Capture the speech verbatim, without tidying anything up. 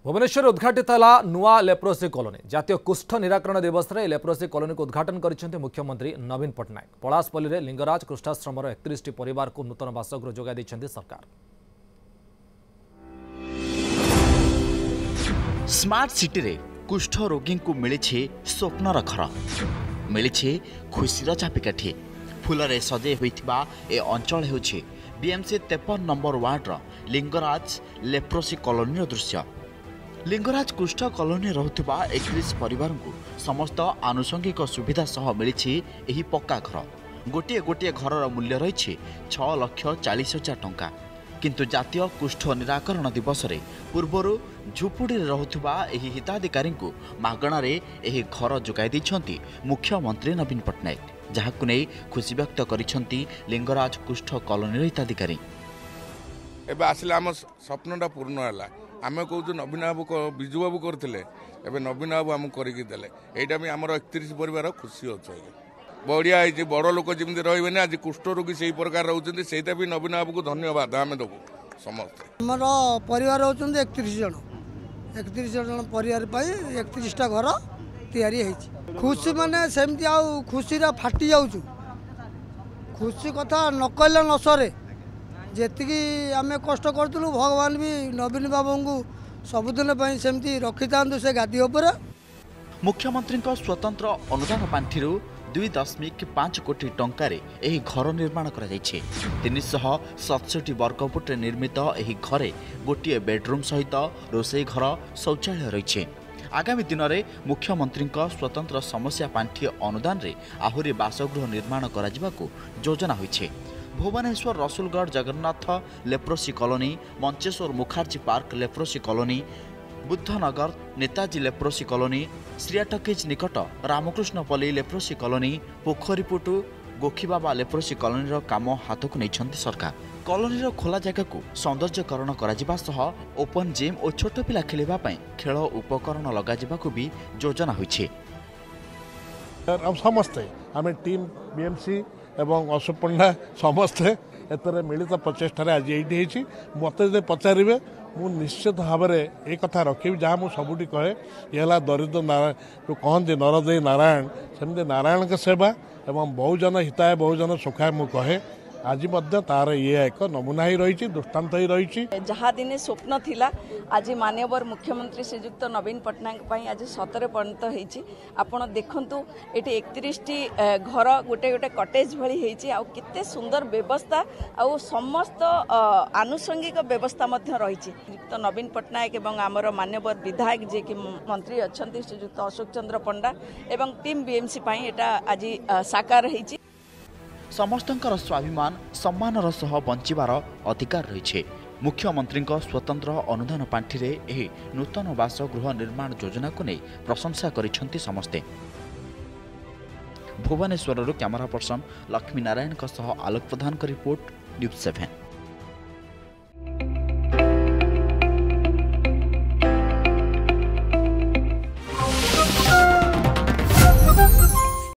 भुवनेश्वर उद्घाटित है नुआ लेप्रोसी कॉलोनी। जातीय कुष्ठ निराकरण दिवस में लेप्रोसी कॉलोनी को उद्घाटन कर मुख्यमंत्री नवीन पट्टनायक। पलासपल्ली में लिंगराज कृष्णाश्रम एकतीस परिवार को नूतन बासगृह जोगाई सरकार। स्मार्ट सिटी रे कुष्ठ रोगी को मिली स्वप्नर घर, मिली खुशीर चापिकाठी। फूल सजे होइथिबा ए अंचल होछि बीएमसी तेपन नंबर वार्डर लिंगराज लेप्रोसी कॉलोनी दृश्य। लिंगराज कुष्ठ कॉलोनी रहुथिबा एकतीस परिवार को समस्त आनुषंगिक सुविधा सह मिली एही पक्का घर। गोटे गोटे घरर मूल्य रही छह लक्ष चालीस हजार टंका। किंतु जातीय कुष्ठ निराकरण दिवस रे पूर्वरु झुपुड़ी रहुथिबा एही हिताधिकारी को मागणार एही घर जोगाई दैछंती मुख्यमंत्री नवीन पट्टनायक, जहाकु नै खुशी व्यक्त करिसंती लिंगराज कुष्ठ कॉलोनी हिताधिकारी। एबे आसिला हम स्वप्नटा पूर्ण होला। आमे कहू नवीन बाबू बिजू बाबू करथिले, एबे नवीन बाबू हम करिकि देले। एटा भी हमर एकतीस परिवार खुशी होछ। बढ़िया है, बड़ लोक जमी रही आज कुष्ठ रोगी से प्रकार रोचे से भी नवीन बाबू को धन्यवाद आम देव समस्त। आमर परिवार होती एकतीस जन एकतीस जन परिवार एकतीसटा घर तैयारी खुशी माने सेमती आ खुशी फाटी जाऊँ। खुशी कथा न कहले न सरे। जी आम कष्ट करूँ भगवान भी नवीन बाबू को सबुदिन सेमती रखी था से गादी उपर। मुख्यमंत्री स्वतंत्र अनुदान पांठि दुई दशमिक पांच कोटी टंकार एही घर निर्माण करा जायछि। तीन सौ सतसठी वर्गफुट निर्मित एही घरे गोटे बेडरूम सहित रोसई घर शौचालय रही। आगामी दिन में मुख्यमंत्री स्वतंत्र समस्या पांठि अनुदान रे आहुरी बासगृह निर्माण करा जिबाकु योजना होइछे। Bhubaneswar Rasulgarh Jagannath leprosy colony, Mancheswar Mukherjee park leprosy colony, Buddhanagar Netaji leprosy colony, श्रियाटकेज निकट Ramakrishnapalli leprosy colony, Pokhariputu Gokhibaba leprosy colony काम हाथ को नहीं सरकार। कॉलोनी खोला जगह को सौंदर्यकरण करा सह ओपन जिम और छोट पिला खेलिबा पई खेल उपकरण लगा जिबाकु भी योजना होइछे। समस्ते आम टीम बीएमसी एवं अशोक पंडा समस्ते एतर मिलित प्रचेषार आज ये मत पचारे मु निश्चित भाव में ये कथा रखी जहाँ मुझे सबुठी कहे ये दरिद्र नारायण जो कहते नरदे नारायण सेमती नारायण के सेवा एवं बहुजन हिताय बहुजन सुखाय मु कहे। आज तार ये एक नमूना ही रही दृष्टांत ही रही। जहाँ दिने स्वप्न थिला आज माननीय मुख्यमंत्री श्रीजुक्त नवीन पट्टनायक आज सतरे परिणत होती। आपण देखंतु एटी एकतीस टी घर गोटे गोटे कटेज भली होती। आ केते सुंदर व्यवस्था आ समस्त आनुषंगिक व्यवस्था मध्य रही। श्रीजुक्त नवीन पट्टनायक एवं आमर माननीय विधायक जे कि मंत्री अच्छा श्रीजुक्त अशोक चंद्र पंडा एवं टीम बीएमसी एटा आज साकार होती। समस्तंकर स्वाभिमान सम्मानर सह बंचिबार अधिकार रही। मुख्यमंत्री स्वतंत्र अनुदान पांठि रे एही नूतन बासगृह निर्माण योजना को नहीं प्रशंसा करिसेंती समस्ते। भुवनेश्वर कैमरा पर्सन लक्ष्मी नारायण सह आलोक प्रधान का रिपोर्ट न्यूज सेवन।